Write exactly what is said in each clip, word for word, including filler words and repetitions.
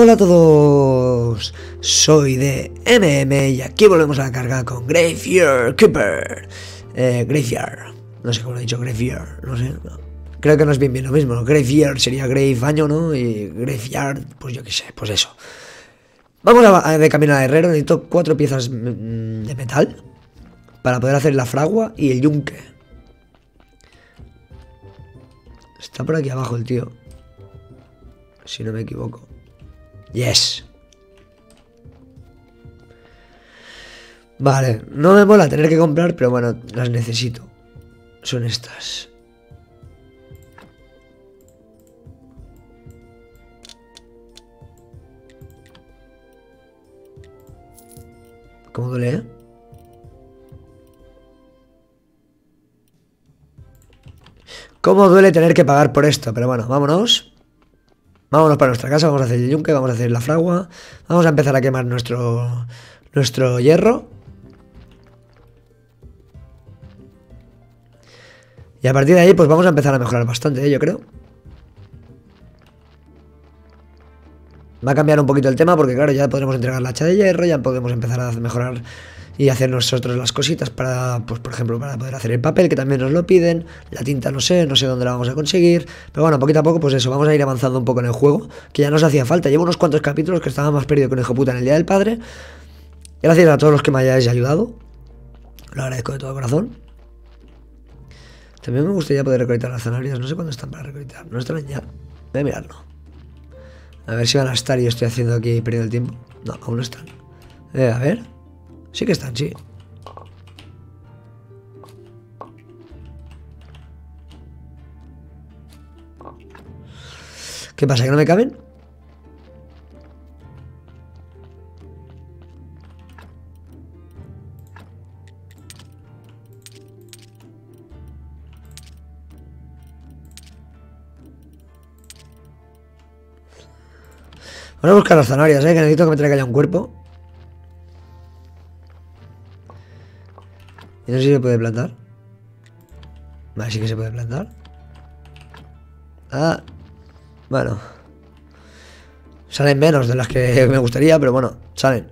Hola a todos, soy de M M y aquí volvemos a la carga con Graveyard Keeper. eh, Graveyard, no sé cómo lo he dicho, Graveyard, no sé, no. Creo que no es bien bien lo mismo, ¿no? Graveyard sería grave año, ¿no? Y Graveyard, pues yo qué sé, pues eso. Vamos a, a de camino a herrero, necesito cuatro piezas mm, de metal para poder hacer la fragua y el yunque. Está por aquí abajo el tío, si no me equivoco. Yes. Vale, no me mola tener que comprar, pero bueno, las necesito. Son estas. ¿Cómo duele, eh? ¿Cómo duele tener que pagar por esto? Pero bueno, vámonos. Vámonos para nuestra casa, vamos a hacer el yunque, vamos a hacer la fragua. Vamos a empezar a quemar nuestro, nuestro hierro. Y a partir de ahí pues vamos a empezar a mejorar bastante, ¿eh? Yo creo. Va a cambiar un poquito el tema porque claro, ya podremos entregar la hacha de hierro, ya podemos empezar a mejorar y hacer nosotros las cositas para, pues por ejemplo, para poder hacer el papel, que también nos lo piden. La tinta no sé, no sé dónde la vamos a conseguir. Pero bueno, poquito a poco, pues eso, vamos a ir avanzando un poco en el juego, que ya nos hacía falta. Llevo unos cuantos capítulos que estaba más perdido que un hijo puta en el Día del Padre. Gracias a todos los que me hayáis ayudado. Lo agradezco de todo corazón. También me gustaría poder recolectar las zanahorias. No sé cuándo están para recolectar. No están ya. Voy a mirarlo. A ver si van a estar y yo estoy haciendo aquí perdiendo el tiempo. No, aún no están. Eh, a ver. Sí que están, sí. ¿Qué pasa? ¿Que no me caben? Voy a buscar las zanahorias, eh, que necesito que me traiga ya un cuerpo. Y no sé si se puede plantar. Vale, sí que se puede plantar. Ah, bueno. Salen menos de las que me gustaría, pero bueno, salen.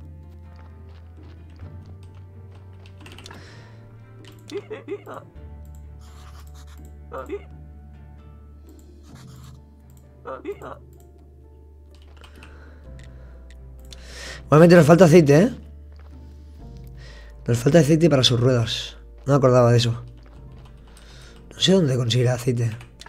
Igualmente nos falta aceite, ¿eh? Nos falta aceite para sus ruedas. No me acordaba de eso. No sé dónde conseguir aceite.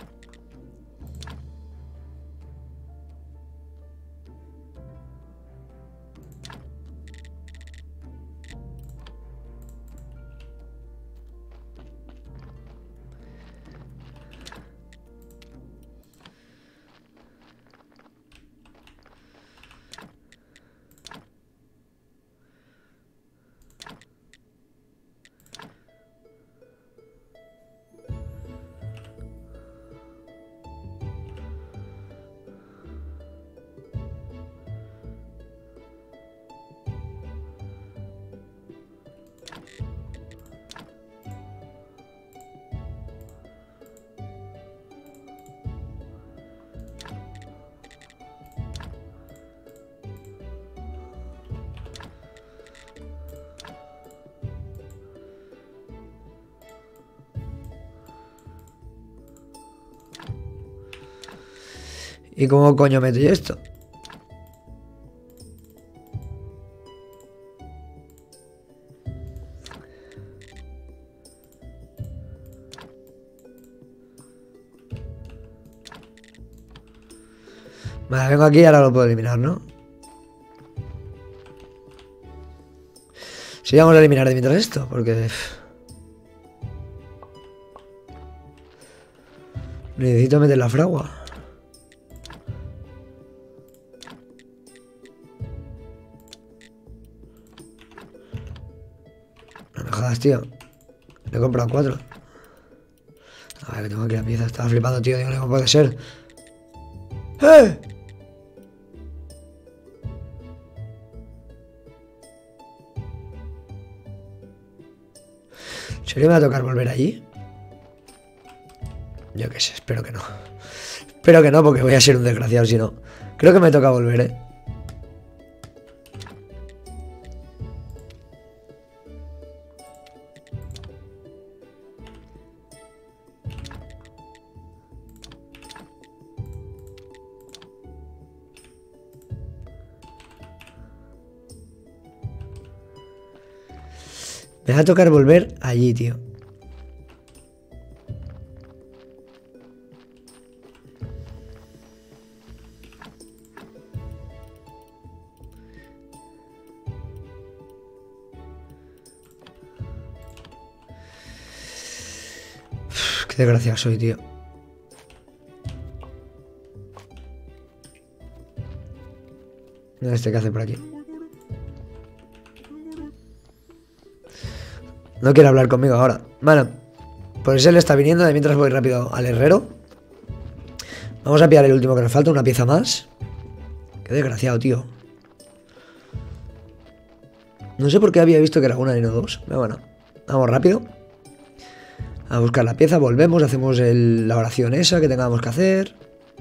¿Y cómo coño meto yo esto? Vale, vengo aquí y ahora lo puedo eliminar, ¿no? Sí, vamos a eliminar de mientras esto, porque... necesito meter la fragua. No me jodas, tío. Le he comprado cuatro. A ver, que tengo aquí la pieza. Estaba flipando, tío. Digo, no puede ser. ¡Eh! ¿En serio me va a tocar volver allí? Yo qué sé, espero que no. Espero que no, porque voy a ser un desgraciado si no. Creo que me toca volver, eh. Me va a tocar volver allí, tío. Uf, qué desgraciado soy, tío. Este que hace por aquí. No quiere hablar conmigo ahora. Bueno, pues él está viniendo. De mientras voy rápido al herrero. Vamos a pillar el último que nos falta. Una pieza más. Qué desgraciado, tío. No sé por qué había visto que era una y no dos. Pero bueno, vamos rápido a buscar la pieza. Volvemos, hacemos el, la oración esa que tengamos que hacer.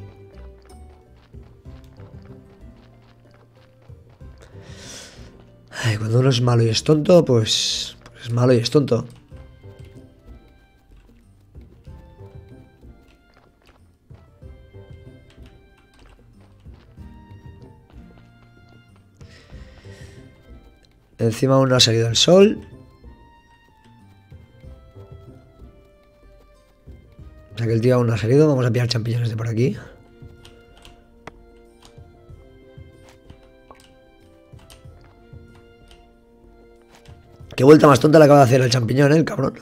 Ay, cuando uno es malo y es tonto, pues... Es malo y es tonto. Encima aún no ha salido el sol. O sea que el tío aún no ha salido. Vamos a pillar champiñones de por aquí. Qué vuelta más tonta le acaba de hacer el champiñón, ¿eh? El cabrón.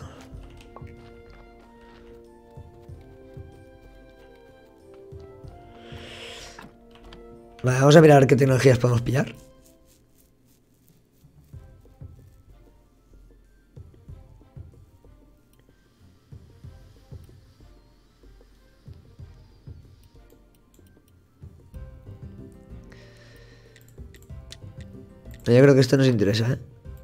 Vale, vamos a mirar qué tecnologías podemos pillar. Yo creo que esto nos interesa, ¿eh?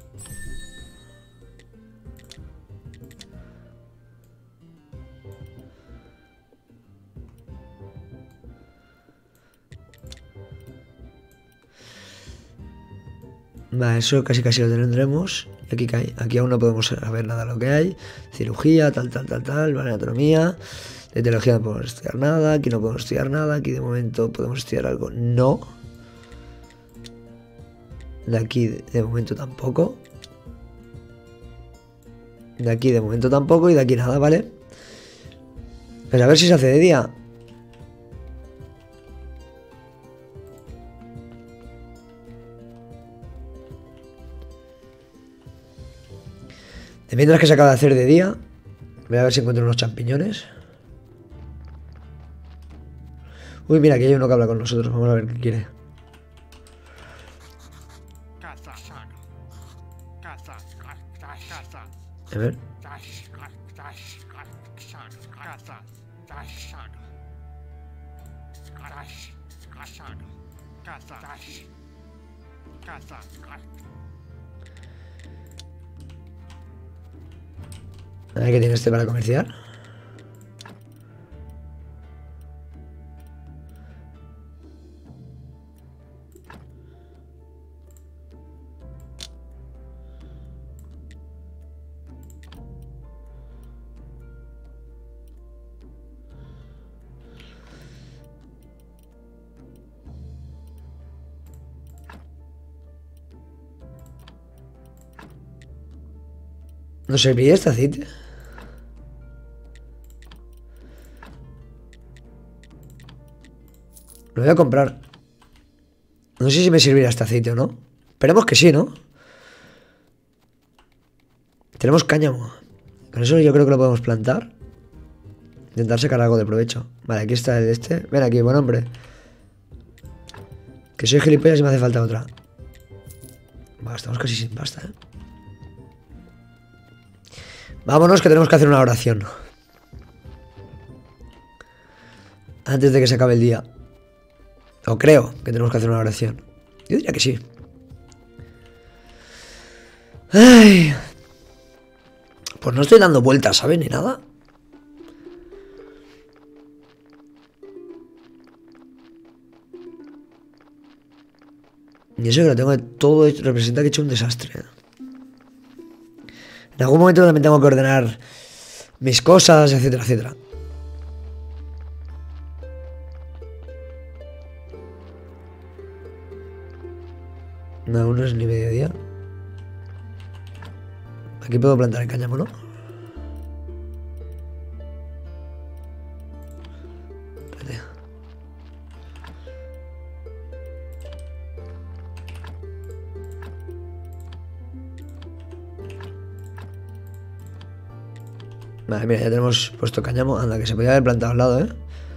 Vale, eso casi casi lo tendremos. Aquí, aquí aún no podemos saber nada de lo que hay. Cirugía, tal, tal, tal, tal. Vale, anatomía. De teología no podemos estudiar nada. Aquí no podemos estudiar nada. Aquí de momento podemos estudiar algo. No. De aquí de momento tampoco. De aquí de momento tampoco. Y de aquí nada, ¿vale? Pues a ver si se hace de día. De mientras que se acaba de hacer de día. Voy a ver si encuentro unos champiñones. Uy, mira, aquí hay uno que habla con nosotros. Vamos a ver qué quiere. A ver. A ver qué tiene este para comerciar. ¿Nos serviría este aceite? Lo voy a comprar. No sé si me servirá este aceite o no. Esperemos que sí, ¿no? Tenemos cáñamo. Con eso yo creo que lo podemos plantar. Intentar sacar algo de provecho. Vale, aquí está el este. Ven aquí, buen hombre. Que soy gilipollas y me hace falta otra. Vale, estamos casi sin pasta, ¿eh? Vámonos que tenemos que hacer una oración. Antes de que se acabe el día. O creo que tenemos que hacer una oración. Yo diría que sí. Ay. Pues no estoy dando vueltas, ¿sabes? Ni nada. Y eso que lo tengo todo hecho, representa que he hecho un desastre. En algún momento también tengo que ordenar mis cosas, etcétera, etcétera. No, aún no es ni mediodía. Aquí puedo plantar el cáñamo, ¿no? Espérate. Vale, mira, ya tenemos puesto cáñamo. Anda, que se podía haber plantado al lado, ¿eh?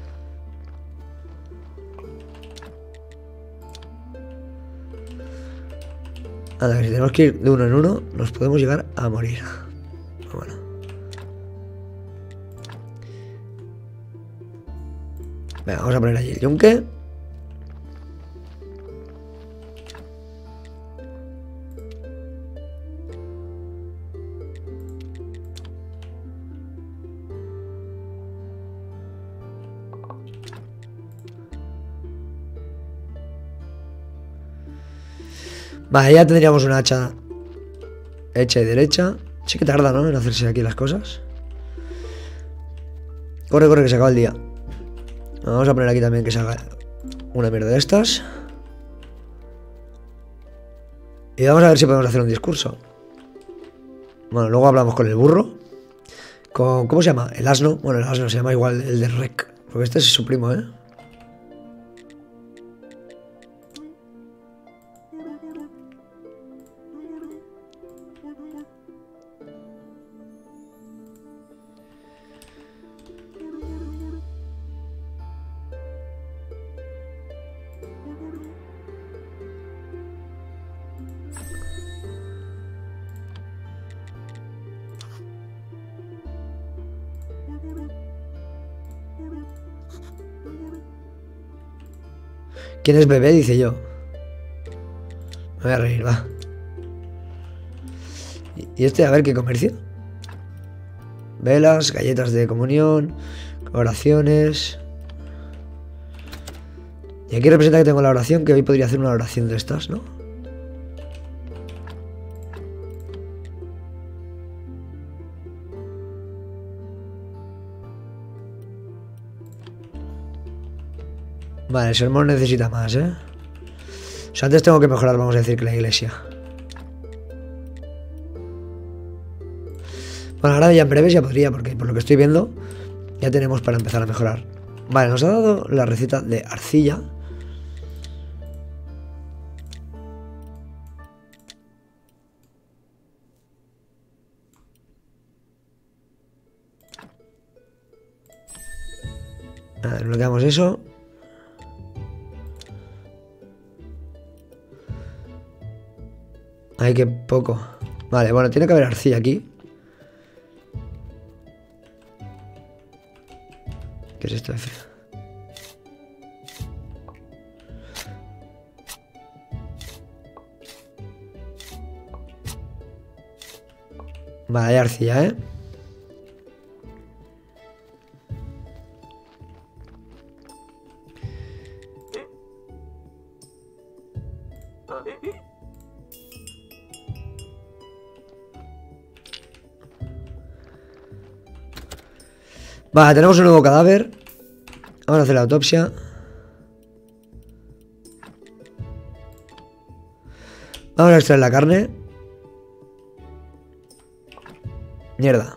Anda, que si tenemos que ir de uno en uno, nos podemos llegar a morir. Bueno. Venga, vamos a poner allí el yunque. Vale, ya tendríamos una hacha hecha y derecha. Sí que tarda, ¿no? En hacerse aquí las cosas. Corre, corre, que se acaba el día. Vamos a poner aquí también que se haga una mierda de estas. Y vamos a ver si podemos hacer un discurso. Bueno, luego hablamos con el burro. Con, ¿cómo se llama? El asno. Bueno, el asno se llama igual el de Rec. Porque este es su primo, ¿eh? ¿Quién es bebé? Dice yo. Me voy a reír, va. ¿Y este? A ver, ¿qué comercio? Velas, galletas de comunión, oraciones. Y aquí representa que tengo la oración, que hoy podría hacer una oración de estas, ¿no? Vale, el sermón necesita más, ¿eh? O sea, antes tengo que mejorar, vamos a decir, que la iglesia. Bueno, ahora ya en breves ya podría, porque por lo que estoy viendo, ya tenemos para empezar a mejorar. Vale, nos ha dado la receta de arcilla. A ver, bloqueamos eso. Ay, qué poco. Vale, bueno, tiene que haber arcilla aquí. ¿Qué es esto, F? Vale, hay arcilla, ¿eh? Vale, tenemos un nuevo cadáver. Vamos a hacer la autopsia. Vamos a extraer la carne. Mierda.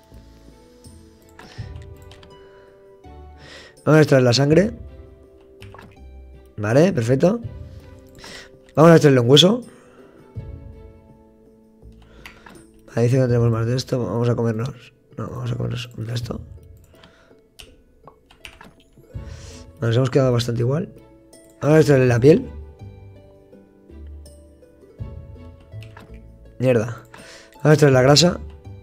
Vamos a extraer la sangre. Vale, perfecto. Vamos a extraerle un hueso. Vale, dice que no tenemos más de esto. Vamos a comernos. No, vamos a comernos un de esto. Nos hemos quedado bastante igual. Vamos a extraerle la piel. Mierda. Vamos a extraer la grasa.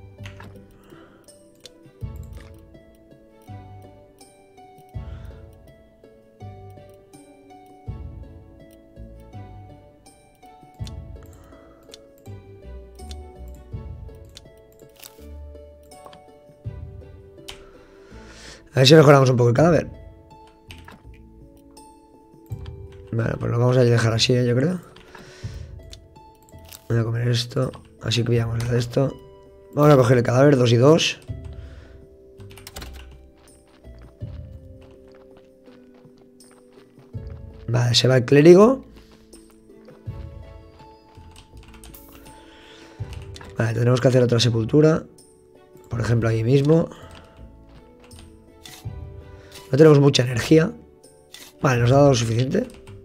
A ver si mejoramos un poco el cadáver. Vale, pues lo vamos a dejar así, ¿eh? Yo creo. Voy a comer esto. Así que pillamos de esto. Vamos a coger el cadáver, dos y dos. Vale, se va el clérigo. Vale, tenemos que hacer otra sepultura. Por ejemplo, ahí mismo. No tenemos mucha energía. Vale, nos ha dado lo suficiente.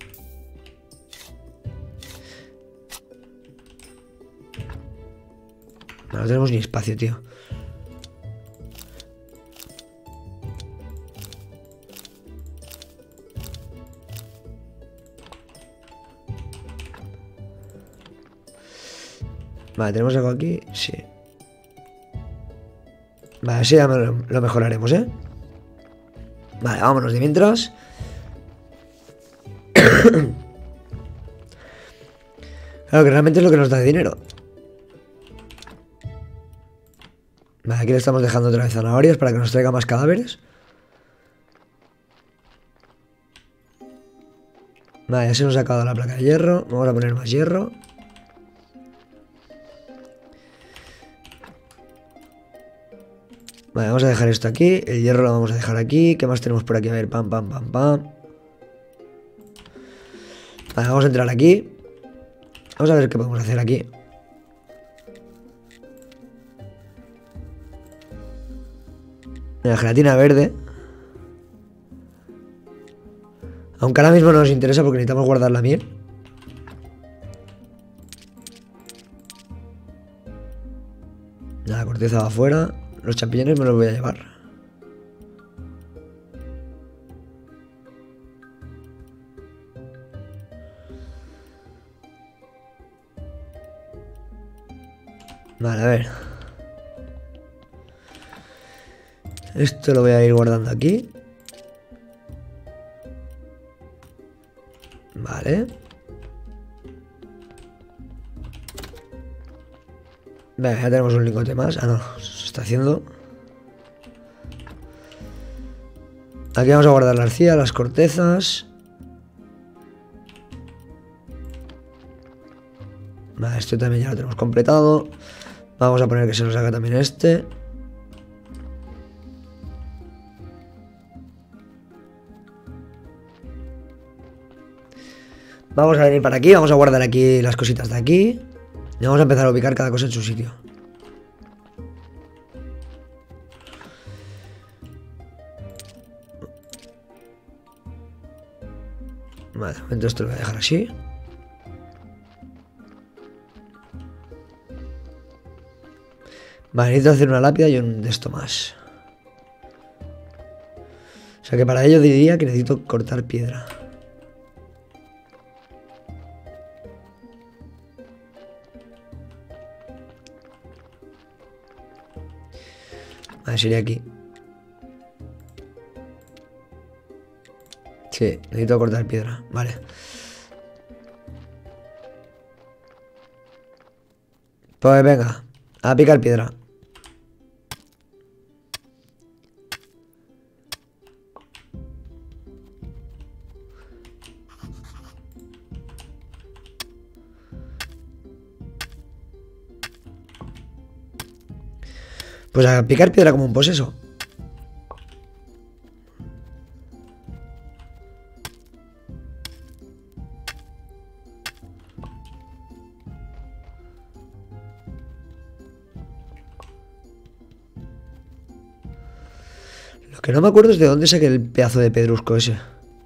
No, no tenemos ni espacio, tío. Vale, ¿tenemos algo aquí? Sí. Vale, así ya lo, lo mejoraremos, ¿eh? Vale, vámonos de mientras. Claro que realmente es lo que nos da dinero. Vale, aquí le estamos dejando otra vez zanahorias para que nos traiga más cadáveres. Vale, ya se nos ha acabado la placa de hierro. Vamos a poner más hierro. Vale, vamos a dejar esto aquí. El hierro lo vamos a dejar aquí. ¿Qué más tenemos por aquí? A ver, pam, pam, pam, pam. Vale, vamos a entrar aquí. Vamos a ver qué podemos hacer aquí. La gelatina verde. Aunque ahora mismo no nos interesa porque necesitamos guardar la miel. La corteza va afuera. Los champiñones me los voy a llevar. Vale, a ver. Esto lo voy a ir guardando aquí. Vale. Venga, ya tenemos un lingote más. Ah, no, se está haciendo. Aquí vamos a guardar la arcilla, las cortezas. Vale, esto también ya lo tenemos completado. Vamos a poner que se nos haga también este. Vamos a venir para aquí, vamos a guardar aquí las cositas de aquí. Y vamos a empezar a ubicar cada cosa en su sitio. Vale, de momento esto lo voy a dejar así. Vale, necesito hacer una lápida y un de esto más. O sea que para ello diría que necesito cortar piedra. Vale, sería aquí. Sí, necesito cortar piedra, vale. Pues venga, a picar piedra. Pues a picar piedra como un poseso. Lo que no me acuerdo es de dónde saqué el pedazo de pedrusco ese.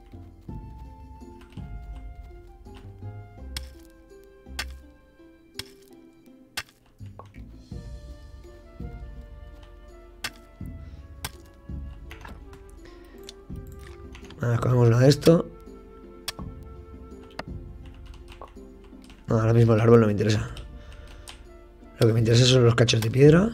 Ahora cogemos uno de esto. No, ahora mismo el árbol no me interesa. Lo que me interesa son los cachos de piedra.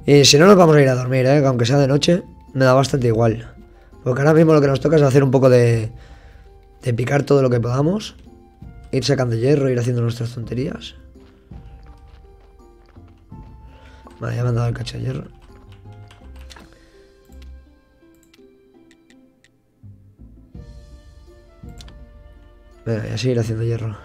Y si no nos vamos a ir a dormir, ¿eh? Que aunque sea de noche, me da bastante igual. Porque ahora mismo lo que nos toca es hacer un poco de... De picar todo lo que podamos. Ir sacando hierro, ir haciendo nuestras tonterías. Vale, ya me han dado el cacho de hierro. Venga, voy a seguir haciendo hierro.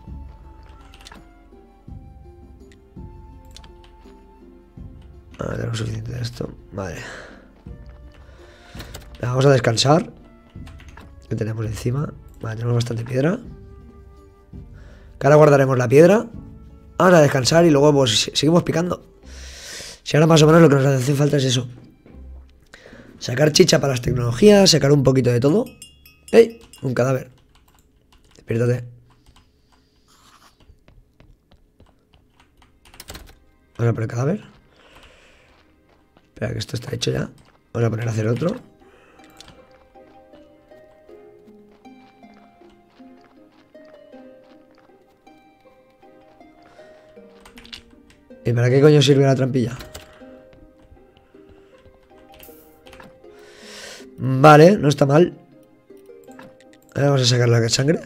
Vale, tenemos suficiente de esto. Vale. Vamos a descansar. ¿Qué tenemos encima? Vale, tenemos bastante piedra. Que ahora guardaremos la piedra. Vamos a descansar y luego pues seguimos picando. Si ahora más o menos lo que nos hace falta es eso. Sacar chicha para las tecnologías, sacar un poquito de todo. ¡Ey! Un cadáver. Despiértate. Vamos a poner cadáver. Espera, que esto está hecho ya. Vamos a poner a hacer otro. ¿Y para qué coño sirve la trampilla? Vale, no está mal. Ahora vamos a sacar la sangre.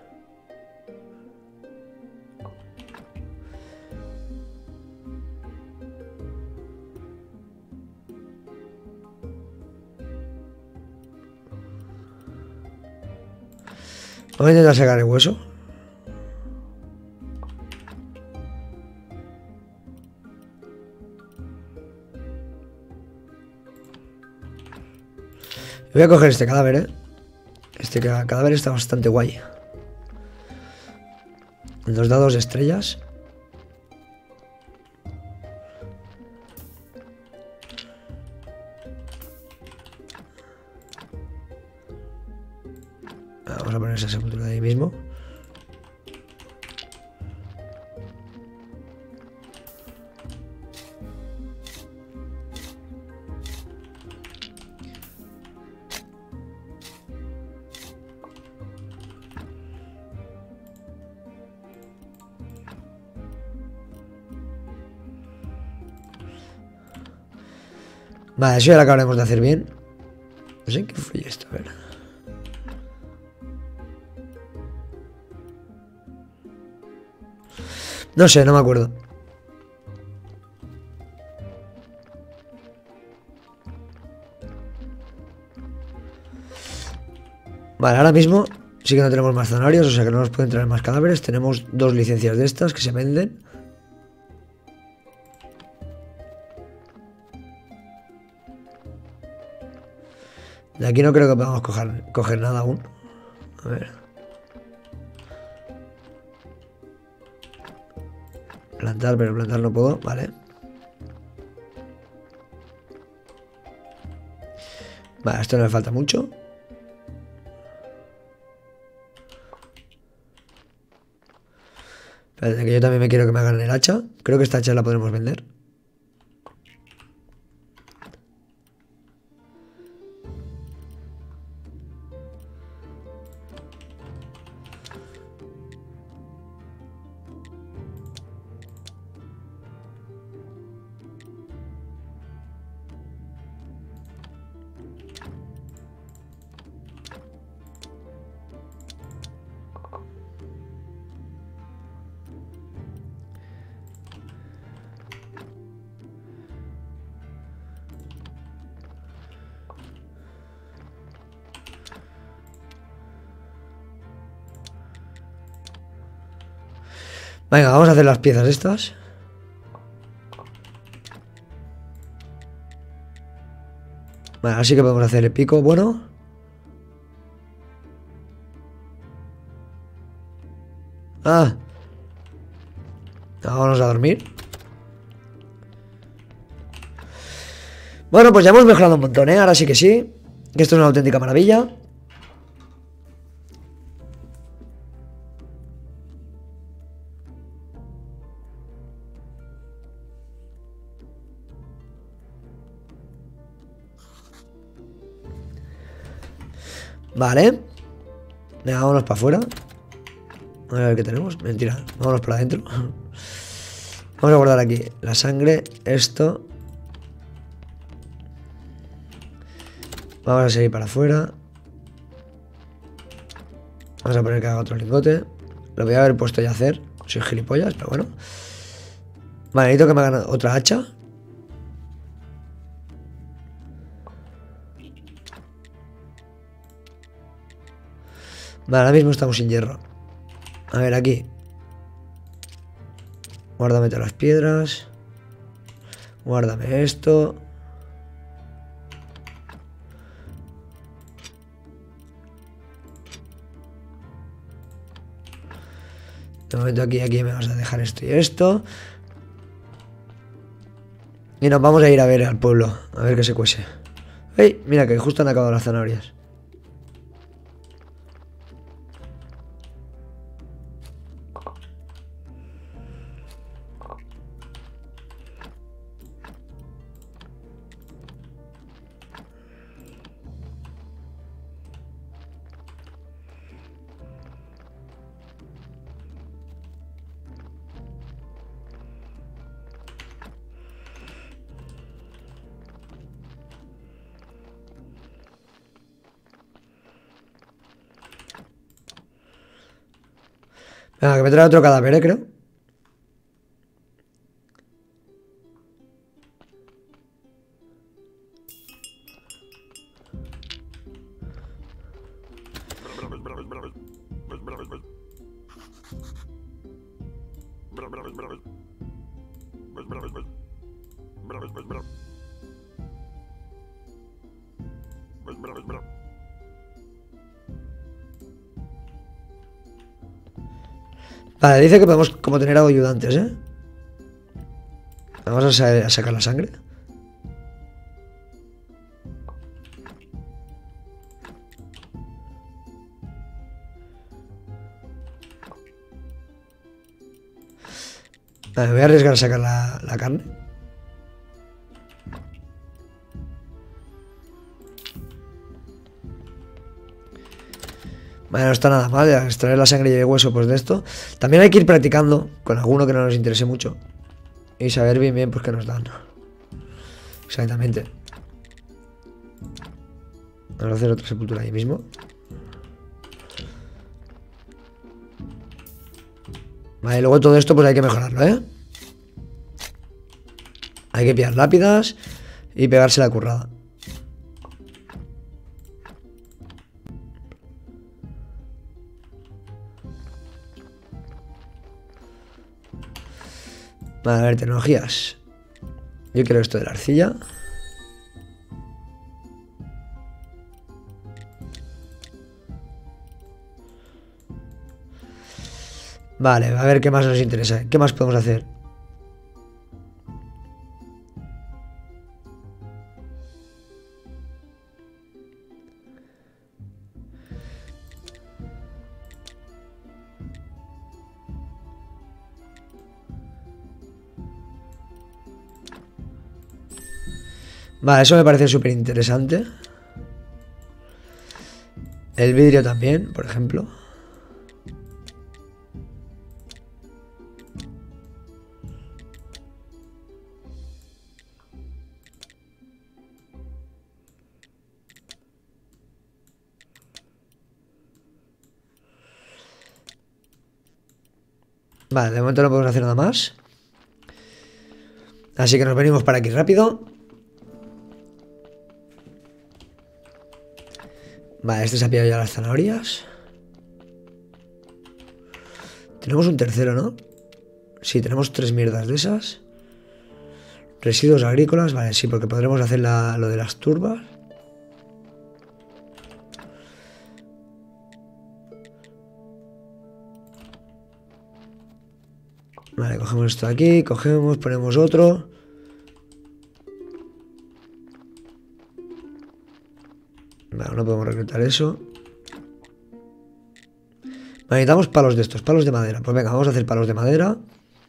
Vamos a intentar sacar el hueso. Voy a coger este cadáver, ¿eh? Este cadáver está bastante guay. Dos dados de estrellas. Vamos a poner esa sepultura de ahí mismo. Vale, eso ya lo acabaremos de hacer bien. No sé en qué fue esto, a ver. No sé, no me acuerdo. Vale, ahora mismo sí que no tenemos más zanahorias, o sea que no nos pueden traer más cadáveres. Tenemos dos licencias de estas que se venden. De aquí no creo que podamos coger, coger nada aún. A ver. Plantar, pero plantar no puedo, vale. Vale, esto no le falta mucho. Espérate, que yo también me quiero que me hagan el hacha. Creo que esta hacha la podremos vender. Venga, vamos a hacer las piezas estas. Vale, así que podemos hacer el pico, bueno. Ah. Vámonos a dormir. Bueno, pues ya hemos mejorado un montón, ¿eh? Ahora sí que sí. Que esto es una auténtica maravilla. Vale. Venga, vámonos para afuera. A ver qué tenemos. Mentira, vámonos para adentro. Vamos a guardar aquí la sangre, esto. Vamos a seguir para afuera. Vamos a poner que haga otro lingote. Lo voy a haber puesto ya a hacer. Soy gilipollas, pero bueno. Vale, necesito que me hagan otra hacha. Vale, ahora mismo estamos sin hierro. A ver, aquí. Guárdame todas las piedras. Guárdame esto. De momento aquí, aquí me vas a dejar esto y esto. Y nos vamos a ir a ver al pueblo. A ver qué se cuece. ¡Ey! Mira que justo han acabado las zanahorias. Venga, que me trae otro cadáver, ¿eh? Creo. Vale, dice que podemos como tener ayudantes, ¿eh? Vamos a, sa a sacar la sangre. Vale, voy a arriesgar a sacar la, la carne. Vale, no está nada mal, extraer la sangre y el hueso pues de esto. También hay que ir practicando con alguno que no nos interese mucho. Y saber bien bien pues qué nos dan. Exactamente. Vamos a hacer otra sepultura ahí mismo. Vale, luego todo esto pues hay que mejorarlo, ¿eh? Hay que pillar lápidas y pegarse la currada. Vale, a ver, tecnologías. Yo quiero esto de la arcilla. Vale, a ver qué más nos interesa. ¿Qué más podemos hacer? Vale, eso me parece súper interesante. El vidrio también, por ejemplo. Vale, de momento no podemos hacer nada más. Así que nos venimos para aquí rápido. Vale, este se ha pillado ya las zanahorias. Tenemos un tercero, ¿no? Sí, tenemos tres mierdas de esas. Residuos agrícolas, vale, sí, porque podremos hacer la, lo de las turbas. Vale, cogemos esto de aquí, cogemos, ponemos otro. Vale, no podemos reclutar eso. Vale, necesitamos palos de estos, palos de madera. Pues venga, vamos a hacer palos de madera.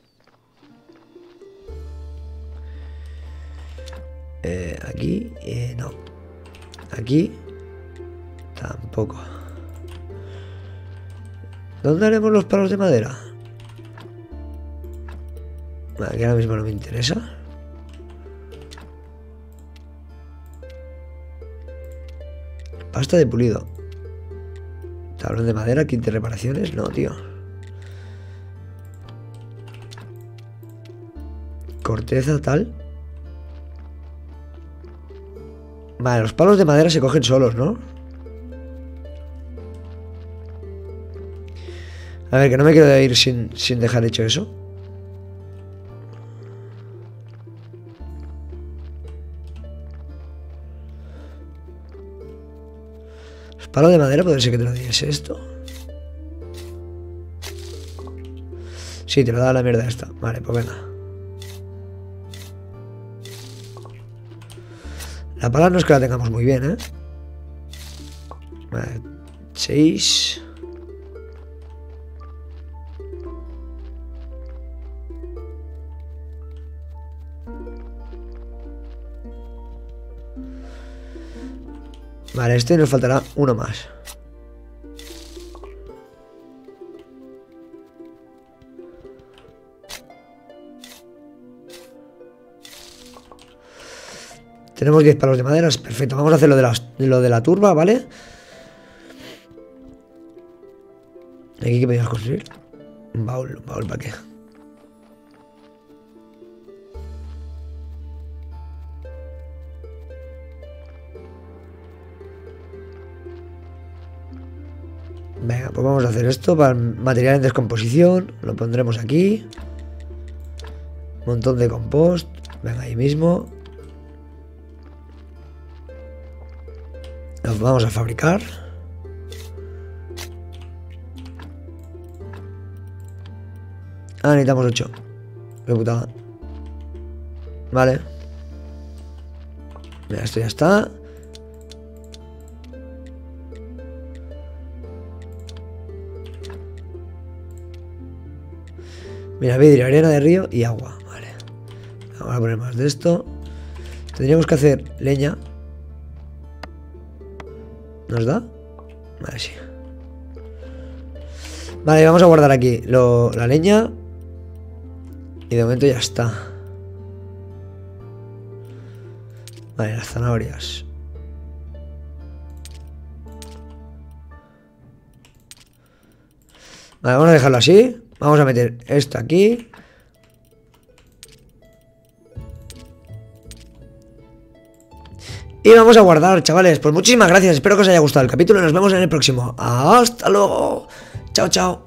Eh, aquí, eh, no. Aquí, tampoco. ¿Dónde haremos los palos de madera? Vale, aquí ahora mismo no me interesa. Pasta de pulido. Tablón de madera, kit de reparaciones. No, tío. Corteza, tal. Vale, los palos de madera se cogen solos, ¿no? A ver, que no me quiero ir sin, sin dejar hecho eso. Los palos de madera puede ser que te lo diese esto. Sí, te lo da la mierda esta. Vale, pues venga. La pala no es que la tengamos muy bien, ¿eh? Vale, seis. Vale, este nos faltará uno más. Tenemos diez palos de madera, perfecto. Vamos a hacer lo de, las, lo de la turba, ¿vale? ¿Aquí qué podíamos construir? Un baúl, un baúl, ¿para qué? Venga, pues vamos a hacer esto para material en descomposición. Lo pondremos aquí. Montón de compost. Venga, ahí mismo. Los vamos a fabricar. Ah, necesitamos ocho. Qué putada. Vale. Mira, esto ya está. Mira, vidrio, arena de río y agua. Vale. Vamos a poner más de esto. Tendríamos que hacer leña. ¿Nos da? Vale, sí. Vale, vamos a guardar aquí lo, la leña. Y de momento ya está. Vale, las zanahorias. Vale, vamos a dejarlo así. Vamos a meter esto aquí. Y vamos a guardar, chavales. Pues muchísimas gracias. Espero que os haya gustado el capítulo. Nos vemos en el próximo. Hasta luego. Chao, chao.